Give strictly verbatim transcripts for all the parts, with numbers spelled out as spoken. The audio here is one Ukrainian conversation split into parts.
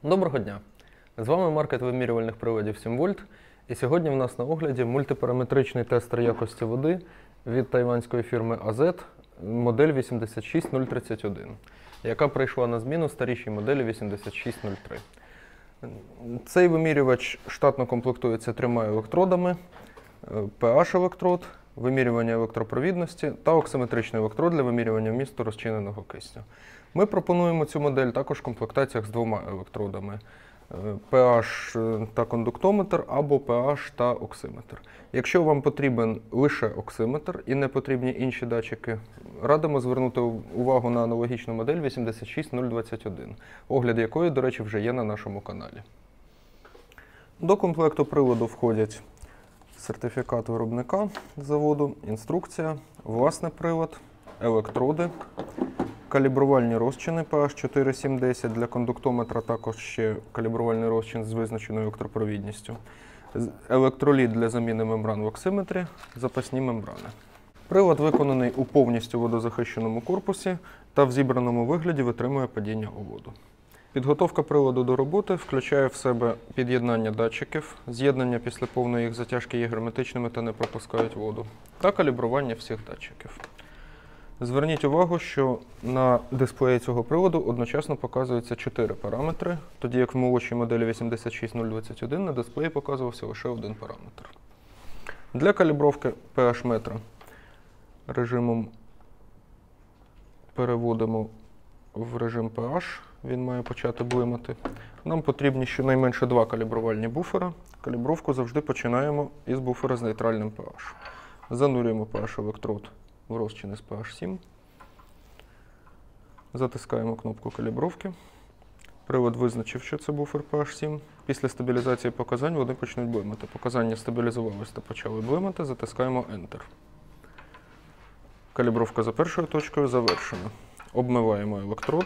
Доброго дня! З вами маркет вимірювальних приладів сім вольт, і сьогодні в нас на огляді мультипараметричний тестер якості води від тайванської фірми ей зет, модель вісімдесят шість нуль тридцять один, яка прийшла на зміну старішій моделі вісімдесят шість нуль три. Цей вимірювач штатно комплектується трьома електродами: pH-електрод, вимірювання електропровідності та оксиметричний електрод для вимірювання вмісту розчиненого кисню. Ми пропонуємо цю модель також в комплектаціях з двома електродами: pH та кондуктометр або pH та оксиметр. Якщо вам потрібен лише оксиметр і не потрібні інші датчики, радимо звернути увагу на аналогічну модель вісімдесят шість нуль двадцять один, огляд якої, до речі, вже є на нашому каналі. До комплекту приладу входять сертифікат виробника заводу, інструкція, власний прилад, електроди, калібрувальні розчини pH чотири сім десять, для кондуктометра також ще калібрувальний розчин з визначеною електропровідністю, електроліт для заміни мембран в оксиметрі, запасні мембрани. Прилад виконаний у повністю водозахищеному корпусі та в зібраному вигляді витримує падіння у воду. Підготовка приладу до роботи включає в себе під'єднання датчиків, з'єднання після повної їх затяжки є герметичними та не пропускають воду, та калібрування всіх датчиків. Зверніть увагу, що на дисплеї цього приладу одночасно показуються чотири параметри, тоді як в молодшій моделі вісімдесят шість нуль двадцять один на дисплеї показувався лише один параметр. Для калібровки pH-метра режимом переводимо в режим pH, він має почати блимати. Нам потрібні щонайменше два калібрувальні буфера. Калібровку завжди починаємо із буфера з нейтральним pH. Занурюємо pH-електрод в розчин із pH сім. Затискаємо кнопку калібровки. Прилад визначив, що це буфер pH сім. Після стабілізації показань вони почнуть блимати. Показання стабілізувалися та почали блимати. Затискаємо Enter. Калібровка за першою точкою завершена. Обмиваємо електрод.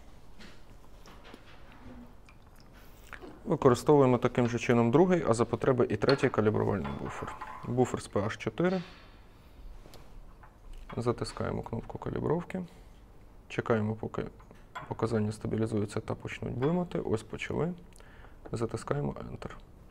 Використовуємо таким же чином другий, а за потреби і третій калібрувальний буфер. Буфер з pH чотири. Затискаємо кнопку калібровки. Чекаємо, поки показання стабілізуються та почнуть блимати. Ось почали. Затискаємо Enter.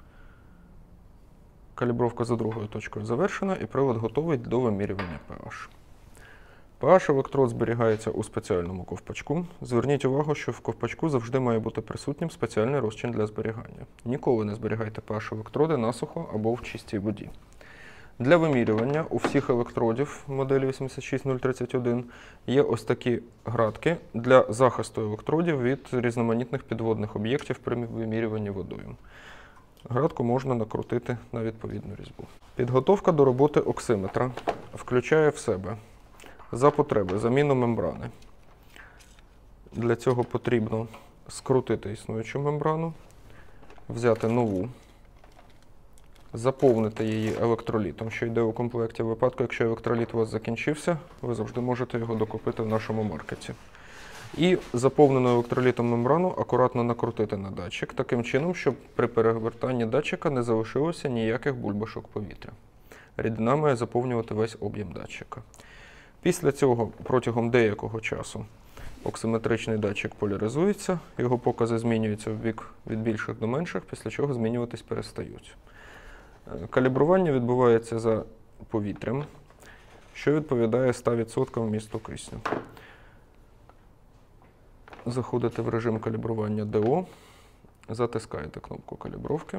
Калібровка за другою точкою завершена і прилад готовий до вимірювання pH. pH-електрод зберігається у спеціальному ковпачку. Зверніть увагу, що в ковпачку завжди має бути присутнім спеціальний розчин для зберігання. Ніколи не зберігайте pH-електроди насухо або в чистій воді. Для вимірювання у всіх електродів моделі вісімдесят шість нуль тридцять один є ось такі градки для захисту електродів від різноманітних підводних об'єктів при вимірюванні водою. Градку можна накрутити на відповідну різьбу. Підготовка до роботи оксиметра включає в себе за потреби заміну мембрани. Для цього потрібно скрутити існуючу мембрану, взяти нову, заповнити її електролітом, що йде у комплекті. В випадку, якщо електроліт у вас закінчився, ви завжди можете його докупити в нашому маркеті. І заповнену електролітом мембрану акуратно накрутити на датчик, таким чином, щоб при перевертанні датчика не залишилося ніяких бульбашок повітря. Рідина має заповнювати весь об'єм датчика. Після цього протягом деякого часу оксиметричний датчик поляризується, його покази змінюються в бік від більших до менших, після чого змінюватись перестають. Калібрування відбувається за повітрям, що відповідає ста відсоткам вмісту кисню. Заходите в режим калібрування ді о, затискаєте кнопку калібровки.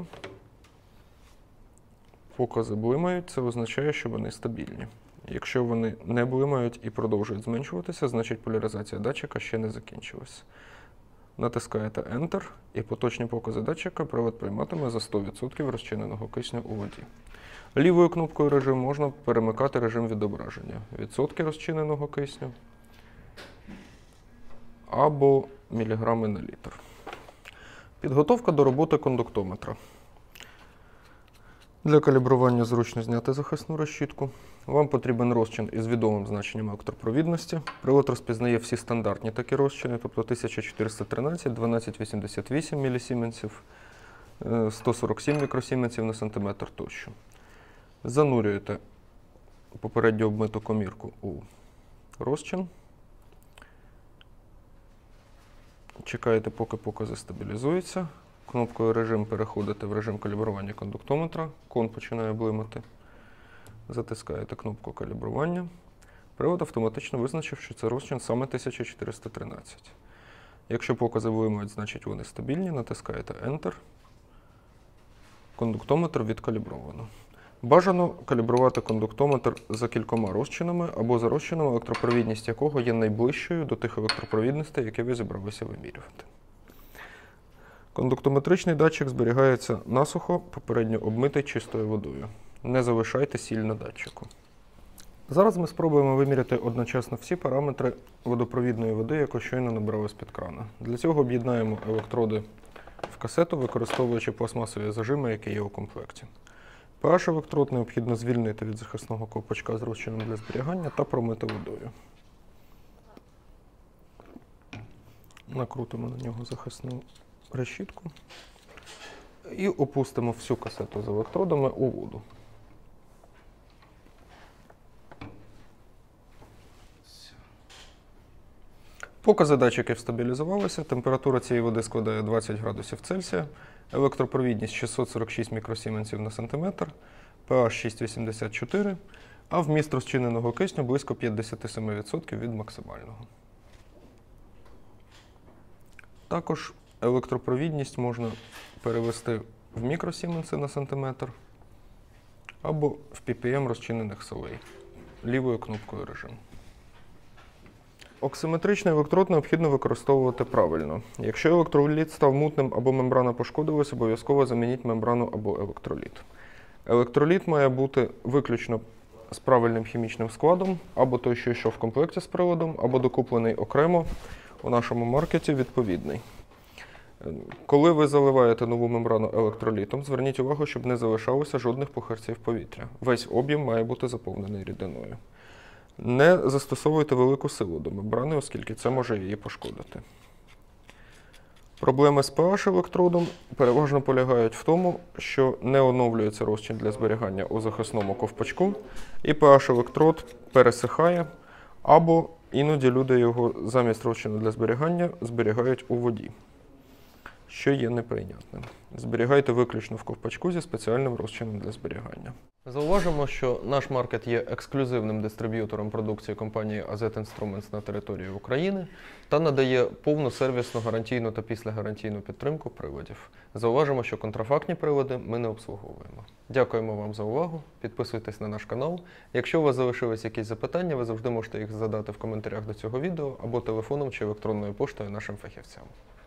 Покази блимають, це означає, що вони стабільні. Якщо вони не блимають і продовжують зменшуватися, значить поляризація датчика ще не закінчилась. Натискаєте Enter, і поточні покази датчика прилад прийматиме за сто відсотків розчиненого кисню у воді. Лівою кнопкою режим можна перемикати режим відображення. Відсотки розчиненого кисню або міліграми на літр. Підготовка до роботи кондуктометра. Для калібрування зручно зняти захисну решітку. Вам потрібен розчин із відомим значенням електропровідності. Прилад розпізнає всі стандартні такі розчини, тобто тисяча чотириста тринадцять, дванадцять вісімдесят вісім мілісіменсів, сто сорок сім мікросіменсів на сантиметр тощо. Занурюєте попередньо обмиту комірку у розчин. чекаєте, поки покази стабілізуються. Кнопкою режим переходите в режим калібрування кондуктометра. Кон починає блимати. Затискаєте кнопку калібрування. Привод автоматично визначив, що це розчин саме тисяча чотириста тринадцять. Якщо покази блимають, значить вони стабільні, натискаєте Enter. Кондуктометр відкалібровано. Бажано калібрувати кондуктометр за кількома розчинами або за розчином, електропровідність якого є найближчою до тих електропровідностей, які ви зібралися вимірювати. Кондуктометричний датчик зберігається насухо, попередньо обмитий чистою водою. Не залишайте сіль на датчику. Зараз ми спробуємо виміряти одночасно всі параметри водопровідної води, яку щойно набрали з-під крана. Для цього об'єднаємо електроди в касету, використовуючи пластмасові зажими, які є у комплекті. pH електрод необхідно звільнити від захисного ковпачка з розчином для зберігання та промити водою. Накрутимо на нього захисну решітку і опустимо всю касету з електродами у воду. Покази датчиків стабілізувалися, температура цієї води складає двадцять градусів Цельсія, електропровідність шістсот сорок шість мікросіменсів на сантиметр, pH шість цілих вісімдесят чотири, а вміст розчиненого кисню близько п'ятдесят сім відсотків від максимального. Також електропровідність можна перевести в мікросіменси на сантиметр або в пі пі ем розчинених солей лівою кнопкою режим. Оксиметричний електрод необхідно використовувати правильно. Якщо електроліт став мутним або мембрана пошкодилась, обов'язково замініть мембрану або електроліт. Електроліт має бути виключно з правильним хімічним складом, або той, що йшов в комплекті з приладом, або докуплений окремо у нашому маркеті відповідний. Коли ви заливаєте нову мембрану електролітом, зверніть увагу, щоб не залишалося жодних пухирців повітря. Весь об'єм має бути заповнений рідиною. Не застосовуйте велику силу до мембрани, оскільки це може її пошкодити. Проблеми з pH електродом переважно полягають в тому, що не оновлюється розчин для зберігання у захисному ковпачку, і pH електрод пересихає, або іноді люди його замість розчину для зберігання зберігають у воді, що є неприйнятним. Зберігайте виключно в ковпачку зі спеціальним розчином для зберігання. Зауважимо, що наш маркет є ексклюзивним дистриб'ютором продукції компанії ей зет Instruments на території України та надає повну сервісну, гарантійну та післягарантійну підтримку приладів. Зауважимо, що контрафактні прилади ми не обслуговуємо. Дякуємо вам за увагу, підписуйтесь на наш канал. Якщо у вас залишились якісь запитання, ви завжди можете їх задати в коментарях до цього відео або телефоном чи електронною поштою нашим фахівцям.